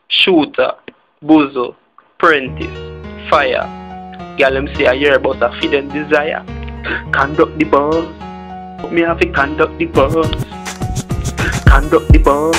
Shooter, Bozo, Prentice, Fire. Girl, them say I hear about a feed and desire. Conduct the bus. Me have to conduct the bus. Conduct the bus.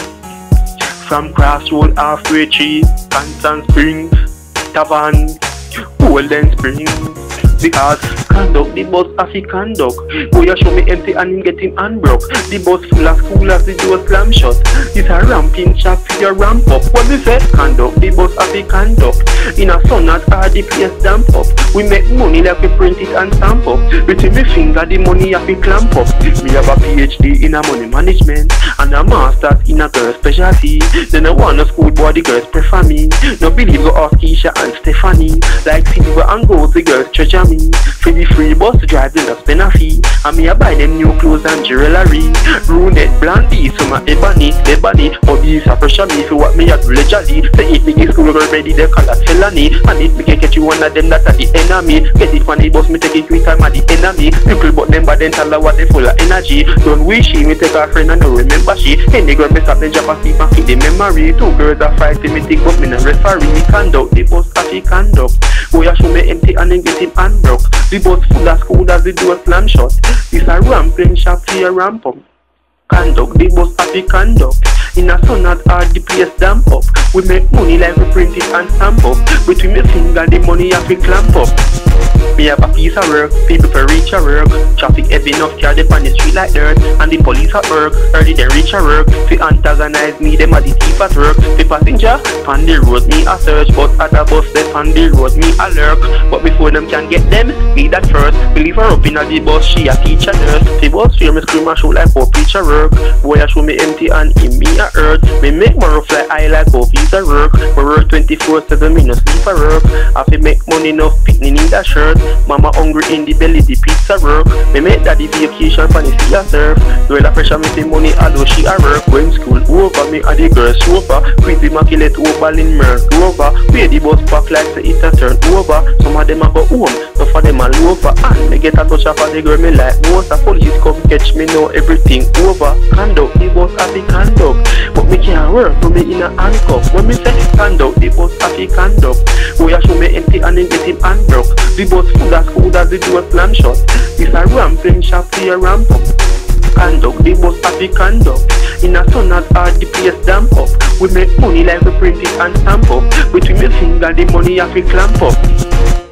From Crossroad, Halfway Tree, Constant Springs, Tavern, Golden Springs. Because conduct the bus as he conduct. Boy, you show me empty and him get him unbroke. The bus full of school as the door slam shut. It's a ramping shop for your ramp up. What we say? Conduct the bus as he conduct. In a sun as hard the place damp up. We make money like we print it and stamp up. Between me finger the money have to clamp up. Me have a PhD in a money management and a master's in a girl specialty. Then I want a school boy, the girls prefer me. No believe go ask Keisha and Stephanie. Like silver and gold the girls treasure me. For the free bus drive they not spend a fee. And me I buy them new clothes and jewelry. Brunette, blondie, some a ebony, hobbies a pressure me for what me a do legally. Say if me get school girl ready they call it felony. And if me can catch you one of them that are the enemy. Get it from the bus me take it quick time at the enemy. People but them but then tell her what they full of energy. Don't wish she me take her friend and no remember she. Any girl me stop then drop a sleep and keep the memory. Two girls are fighting me think but me no referee. Me conduct the bus as he conduct. Boy I show me empty and then get him unbroke. The bus full of school as the door slam shut. It's a ramping shop for your ramp up. Conduct the bus as he conduct. In a sun as hard the place damp up. We make money like we print it and stamp up. Between me finger the money have to clamp up. Me have a piece of work, people for reach a work. Traffic heavy enough car dip on the street like dirt. And the police at work, early they reach a work. Fi antagonize me, them are the thief at work. The passenger, on the road me a search. But at a bus step on the road me a lurk. But before them can get them, me that first. We leave her up in the bus, she a teacher nurse. The bus fear me scream and show like how preacher work. Boy I show me empty and in me a earth. Me make more fly high like how visa work. We work 24/7, me no sleep for work. I fi make money enough, picnic in that shirt. Mama hungry in the belly, the pizza work. Me make daddy vacation for the sea a surf. Girl a pressure me say money although she a work. When school over, me and the girls sofa. Quit the immaculate over in Merc Rover. Pay the bus back like say it a turn over. Some of them a go home, some of them a loafer. And me get a touch of the girl me like most. A police come catch me now everything over. Conduct the bus as he conduct. But me can't work so me in a handcuff. When me say conduct the bus as he conduct. Boy I show me empty and then get him unbroke. The bus full of school as the door slam shut. It's a ramping shop for your ramp up. Conduct the bus as he conduct. In a sun as hard the place damp up. We make money like we print it and stamp up. Between me finger the money have to clamp up.